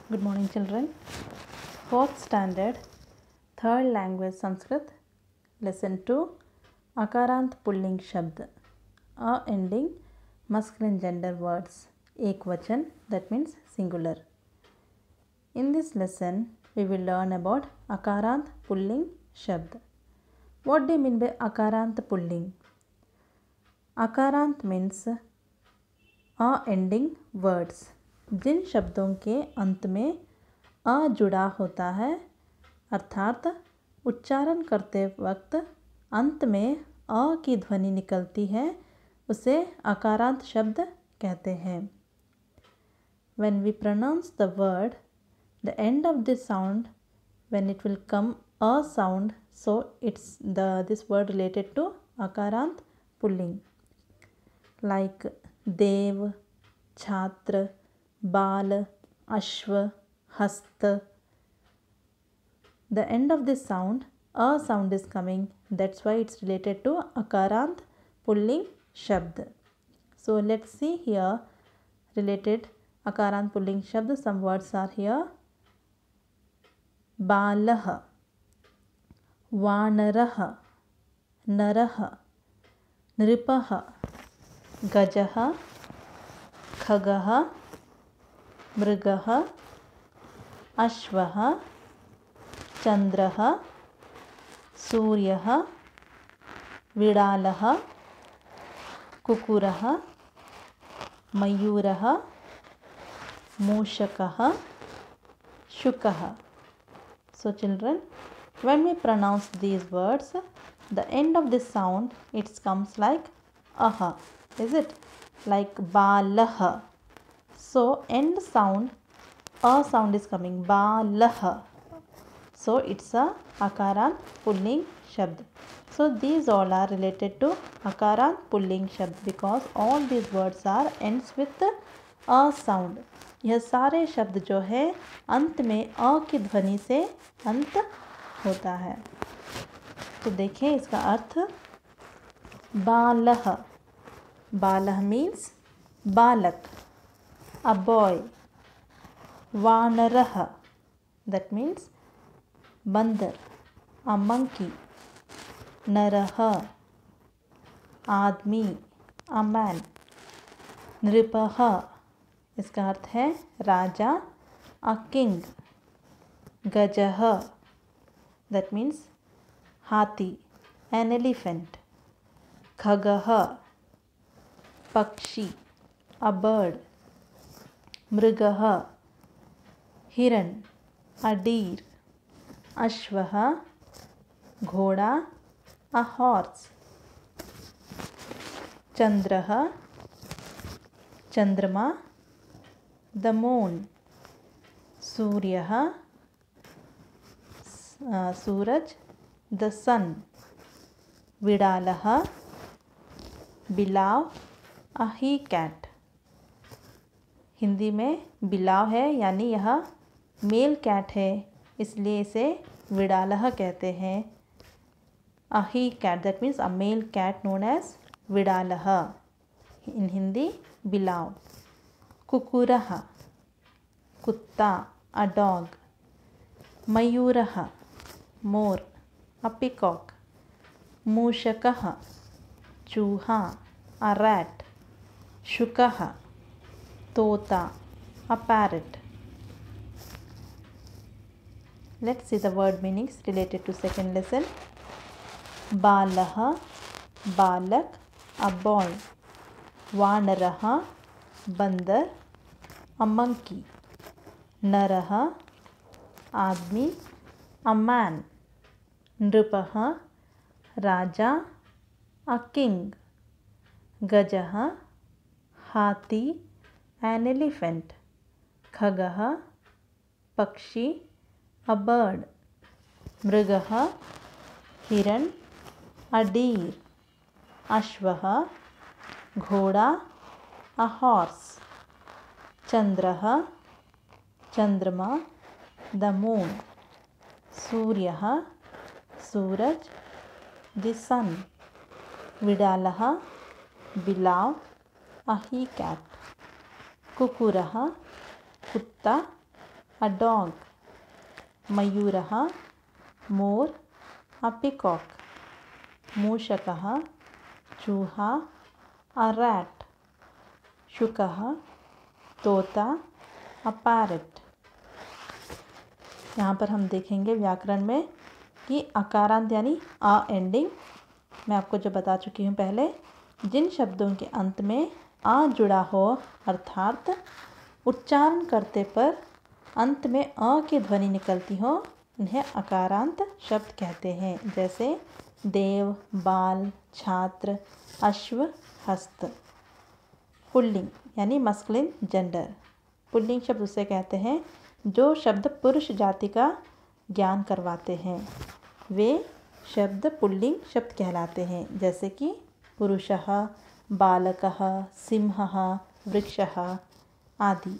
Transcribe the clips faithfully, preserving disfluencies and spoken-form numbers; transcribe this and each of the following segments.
Good morning, children. Fourth standard, third language Sanskrit, lesson two, Akarant Pulling Shabd. A ending masculine gender words. Ekvachan, that means singular. In this lesson, we will learn about Akarant Pulling Shabd. What do you mean by Akarant Pulling? Akarant means a ending words. जिन शब्दों के अंत में अ जुड़ा होता है अर्थात उच्चारण करते वक्त अंत में अ की ध्वनि निकलती है उसे अकारांत शब्द कहते हैं. When we pronounce the word, the end of this sound, when it will come a sound, so it's the this word related to akarant pulling. Like dev, छात्र, बाल, अश्व, हस्त. The end of this sound, a sound is coming. That's why it's related to akarant pulling shabd. So let's see here related akarant pulling shabd. Some words are here. बालः, वानरः, नरः, नृपः, गजः, खगः, मृगः, अश्वः, चंद्रः, सूर्यः, विडालः, कुकुरः, मयूरः, मूषकः, शुकः. So children, when we pronounce these words, the end of this sound it comes like aha, is it? Like balah. So end sound a sound is coming balah. So it's a akarant pulling shabd. So these all are related to akarant pulling shabd because all these words are ends with a sound. यह सारे शब्द जो है अंत में अ की ध्वनि से अंत होता है. तो देखें इसका अर्थ. बालह, बालह मीन्स बालक, a boy. वानरह, that means बंदर, a monkey. नरह, आदमी, a man. नृपः, इसका अर्थ है राजा, a king. गजः, that means हाथी, an elephant. खगः, पक्षी, a bird. मृगः, हिरण, a deer. अश्वः, घोड़ा, a horse. चंद्रः, चंद्रमा, the moon. सूर्यः, सूरज, the sun. विडालः, बिलाव, a he cat. Hindi में बिलाव है यानी यह मेल कैट है इसलिए इसे विडालह कहते हैं. a he cat, that means a male cat known as विडालह. in Hindi बिलाव. कुकुरः, कुत्ता, a dog. मयूरः, more, a peacock. मूषकः, चूहा, a rat. शुकः, तोता, a parrot. Let's see the word meanings related to second lesson. बालः, बालक, a boy. वानरः, बंदर, a monkey. नरः, आदमी, a man. नृपः, राजा, a king. गजः, हाथी, an elephant. खगः, पक्षी, a bird. मृगः, हिरण, a deer. अश्वः, घोड़ा, a horse. चंद्रः, चंद्रमा, the moon. सूर्यः, सूरज, the sun. विडालः, बिलाव, a he cat. कुकुरः, कुत्ता, a dog. Mayurah, more, a peacock. Mushakah, चूहा, a rat. Shukah, तोता, a parrot. यहाँ पर हम देखेंगे व्याकरण में कि अकारांत यानी आ एंडिंग, मैं आपको जो बता चुकी हूँ पहले, जिन शब्दों के अंत में आ जुड़ा हो अर्थात उच्चारण करते पर अंत में अ की ध्वनि निकलती हो, उन्हें अकारांत शब्द कहते हैं। जैसे देव, बाल, छात्र, अश्व, हस्त। पुल्लिंग यानी मस्कुलिन जेंडर, पुल्लिंग शब्द उसे कहते हैं जो शब्द पुरुष जाति का ज्ञान करवाते हैं, वे शब्द पुल्लिंग शब्द कहलाते हैं। जैसे कि पुरुषः, बालकः, सिंहः, वृक्षः आदि।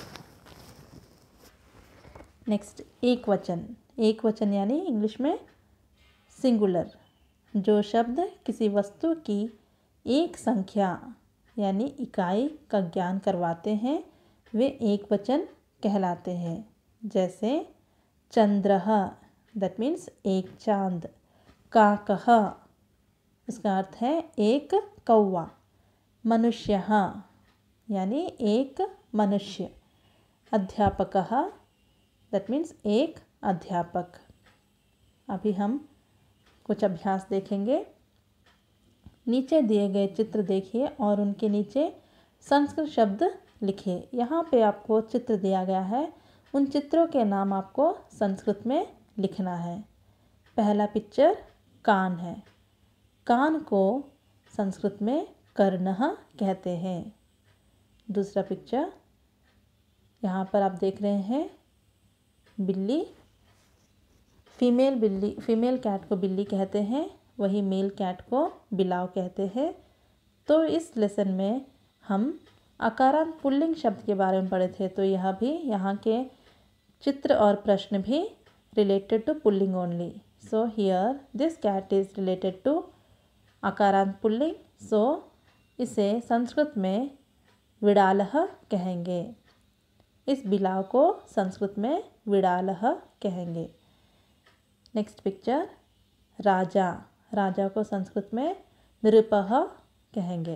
नेक्स्ट एक वचन, एक वचन यानी इंग्लिश में सिंगुलर, जो शब्द किसी वस्तु की एक संख्या यानी इकाई का ज्ञान करवाते हैं, वे एक वचन कहलाते हैं। जैसे चंद्रः, दैट मीन्स एक चांद। काकः, इसका अर्थ है एक कौवा। मनुष्यः यानी एक मनुष्य। अध्यापकः, दैट मीन्स एक अध्यापक। अभी हम कुछ अभ्यास देखेंगे। नीचे दिए गए चित्र देखिए और उनके नीचे संस्कृत शब्द लिखिए। यहाँ पे आपको चित्र दिया गया है, उन चित्रों के नाम आपको संस्कृत में लिखना है। पहला पिक्चर कान है, कान को संस्कृत में कर्णः कहते हैं। दूसरा पिक्चर, यहाँ पर आप देख रहे हैं बिल्ली, फीमेल बिल्ली, फीमेल कैट को बिल्ली कहते हैं, वही मेल कैट को बिलाव कहते हैं। तो इस लेसन में हम अकारांत पुल्लिंग शब्द के बारे में पढ़े थे, तो यह भी यहाँ के चित्र और प्रश्न भी रिलेटेड टू पुल्लिंग only. So here this cat is related to अकारांत पुल्लिंग, सो इसे संस्कृत में विडालः कहेंगे। इस बिलाव को संस्कृत में विडालः कहेंगे। नेक्स्ट पिक्चर राजा, राजा को संस्कृत में नृपः कहेंगे।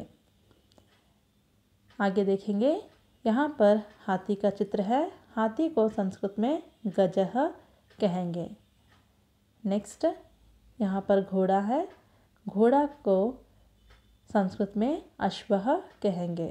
आगे देखेंगे, यहाँ पर हाथी का चित्र है, हाथी को संस्कृत में गजः कहेंगे। नेक्स्ट यहाँ पर घोड़ा है, घोड़ा को संस्कृत में अश्वः कहेंगे।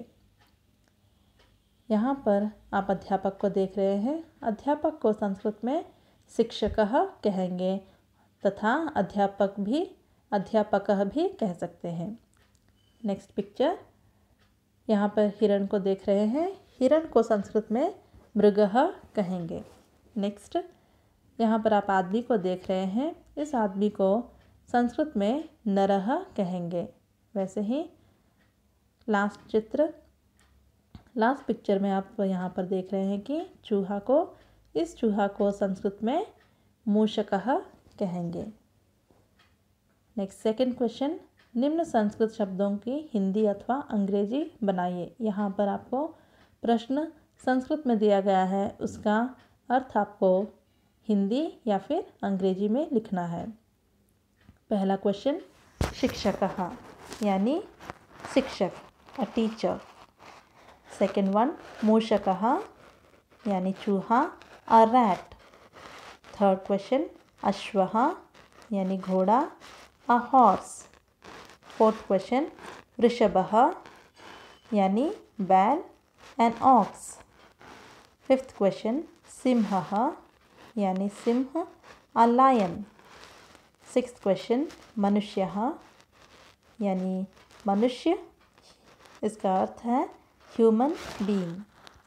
यहाँ पर आप अध्यापक को देख रहे हैं, अध्यापक को संस्कृत में शिक्षकः कहेंगे तथा अध्यापक भी अध्यापकः भी कह सकते हैं। नेक्स्ट पिक्चर, यहाँ पर हिरण को देख रहे हैं, हिरण को संस्कृत में मृगः कहेंगे। नेक्स्ट यहाँ पर आप आदमी को देख रहे हैं, इस आदमी को संस्कृत में नरः कहेंगे। वैसे ही लास्ट चित्र, लास्ट पिक्चर में आप यहाँ पर देख रहे हैं कि चूहा को, इस चूहा को संस्कृत में मूषकः कहेंगे। नेक्स्ट सेकंड क्वेश्चन, निम्न संस्कृत शब्दों की हिंदी अथवा अंग्रेजी बनाइए। यहाँ पर आपको प्रश्न संस्कृत में दिया गया है, उसका अर्थ आपको हिंदी या फिर अंग्रेजी में लिखना है। पहला क्वेश्चन शिक्षकः यानी शिक्षक, अ टीचर। सेकेंड वन मूषकः यानी चूहा, अ रैट। थर्ड क्वेश्चन अश्वः यानी घोड़ा, अ हॉर्स। फोर्थ क्वेश्चन वृषभः यानी बैल, एन ऑक्स। फिफ्थ क्वेश्चन सिंहः यानी सिंह, अ लायन। सिक्स्थ क्वेश्चन मनुष्यः यानी मनुष्य, इसका अर्थ है human being.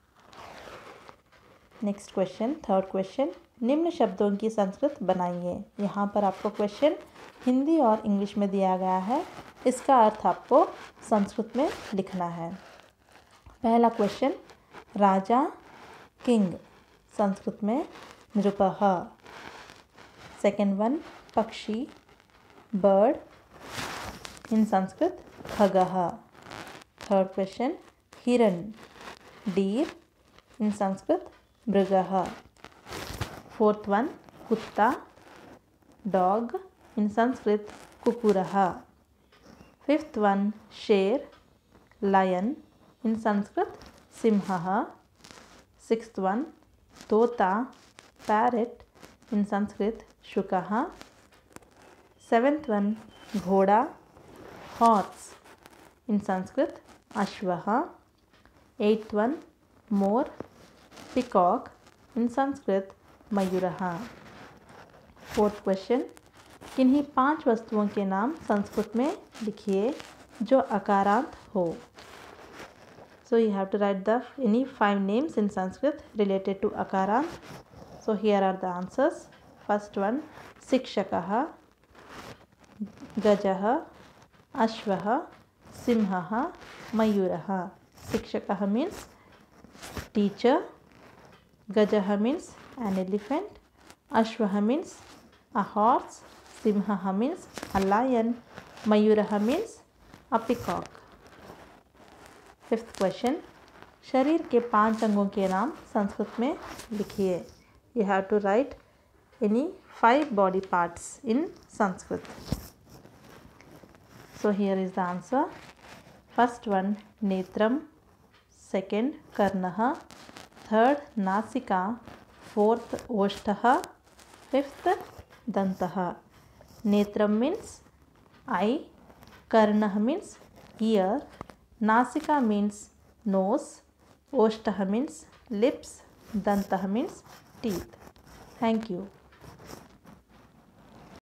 Next question, third question, निम्न शब्दों की संस्कृत बनाइए। यहाँ पर आपको क्वेश्चन हिंदी और इंग्लिश में दिया गया है, इसका अर्थ आपको संस्कृत में लिखना है। पहला क्वेश्चन राजा, किंग, संस्कृत में नृपः। सेकेंड वन पक्षी, बर्ड, इन संस्कृत खगः। थर्ड क्वेश्चन हिरण, डीर, इन संस्कृत मृगः। Fourth one, kutta, dog, in Sanskrit kukuraha. Fifth one, sher, lion, in Sanskrit simhaha. Sixth one, tota, parrot, in Sanskrit shukaha. Seventh one, ghoda, horse, in Sanskrit ashvaha. Eighth one, more, peacock, in Sanskrit mayuraha. Fourth question, किन्हीं पांच वस्तुओं के नाम संस्कृत में लिखिए जो अकारांत हो. So you have to write the any five names in Sanskrit related to akarant. So here are the answers. First one, Sikshakaha, Gajaha, Ashvaha, Simhaha, Mayuraha. Sikshakaha means teacher, Gajaha means an elephant, Ashvaha means a horse, Simhaha means a lion, Mayuraha means a peacock. Fifth question, शरीर के पांच अंगों के नाम संस्कृत में लिखिए. You have to write any five body parts in Sanskrit. So here is the answer. First one, netram. Second, karnaha. Third, nasika. Fourth, oshtaha. Fifth, dantaha. Netram means eye. Karnaha means ear. Nasika means nose. Oshtaha means lips. Dantaha means teeth. Thank you.